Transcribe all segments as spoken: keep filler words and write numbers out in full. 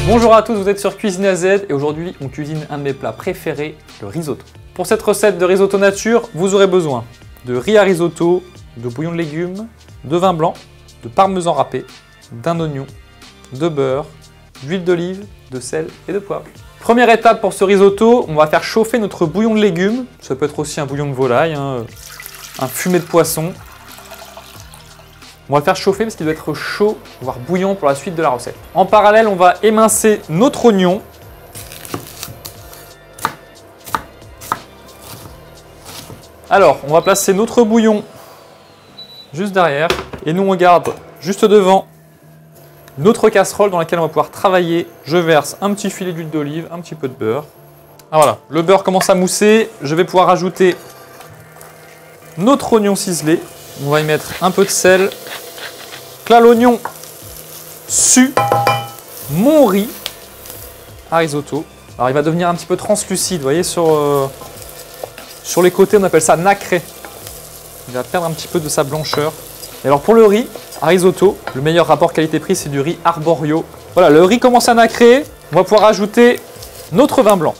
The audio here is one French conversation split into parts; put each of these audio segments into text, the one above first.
Bonjour à tous, vous êtes sur Cuisine A Z et aujourd'hui on cuisine un de mes plats préférés, le risotto. Pour cette recette de risotto nature, vous aurez besoin de riz à risotto, de bouillon de légumes, de vin blanc, de parmesan râpé, d'un oignon, de beurre, d'huile d'olive, de sel et de poivre. Première étape pour ce risotto, on va faire chauffer notre bouillon de légumes. Ça peut être aussi un bouillon de volaille, hein, un fumet de poisson. On va le faire chauffer parce qu'il doit être chaud, voire bouillant pour la suite de la recette. En parallèle, on va émincer notre oignon. Alors, on va placer notre bouillon juste derrière. Et nous, on garde juste devant notre casserole dans laquelle on va pouvoir travailler. Je verse un petit filet d'huile d'olive, un petit peu de beurre. Ah, voilà, le beurre commence à mousser. Je vais pouvoir ajouter notre oignon ciselé. On va y mettre un peu de sel. Là, l'oignon sue mon riz à risotto. Alors, il va devenir un petit peu translucide. Vous voyez, sur, euh, sur les côtés, on appelle ça nacré. Il va perdre un petit peu de sa blancheur. Et alors, pour le riz à risotto, le meilleur rapport qualité-prix, c'est du riz arborio. Voilà, le riz commence à nacrer. On va pouvoir ajouter notre vin blanc.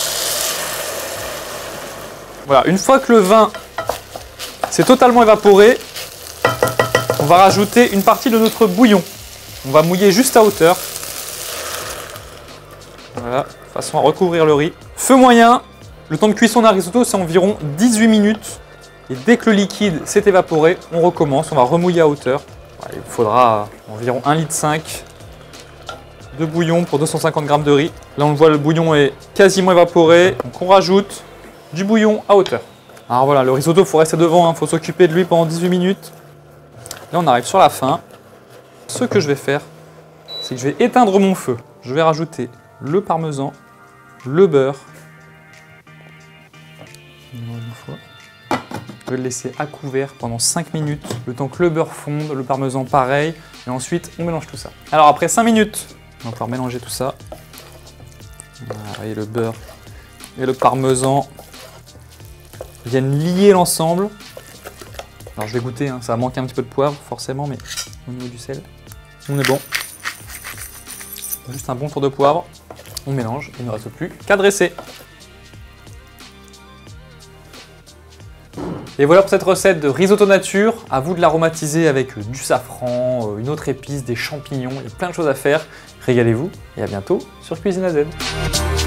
Voilà, une fois que le vin s'est totalement évaporé, on va rajouter une partie de notre bouillon. On va mouiller juste à hauteur. Voilà, de façon à recouvrir le riz. Feu moyen, le temps de cuisson d'un risotto, c'est environ dix-huit minutes. Et dès que le liquide s'est évaporé, on recommence, on va remouiller à hauteur. Il faudra environ un virgule cinq litre de bouillon pour deux cent cinquante grammes de riz. Là, on le voit, le bouillon est quasiment évaporé. Donc, on rajoute du bouillon à hauteur. Alors voilà, le risotto, il faut rester devant, il hein, faut s'occuper de lui pendant dix-huit minutes. Là, on arrive sur la fin. Ce que je vais faire, c'est que je vais éteindre mon feu. Je vais rajouter le parmesan, le beurre. Je vais le laisser à couvert pendant cinq minutes, le temps que le beurre fonde, le parmesan pareil. Et ensuite, on mélange tout ça. Alors après cinq minutes, on va pouvoir mélanger tout ça. Voilà, et le beurre et le parmesan viennent lier l'ensemble. Alors je vais goûter, hein. Ça va manquer un petit peu de poivre forcément, mais au niveau du sel, on est bon. Juste un bon tour de poivre, on mélange, il ne reste plus qu'à dresser. Et voilà pour cette recette de risotto nature. À vous de l'aromatiser avec du safran, une autre épice, des champignons, il y a plein de choses à faire. Régalez-vous et à bientôt sur Cuisine A Z.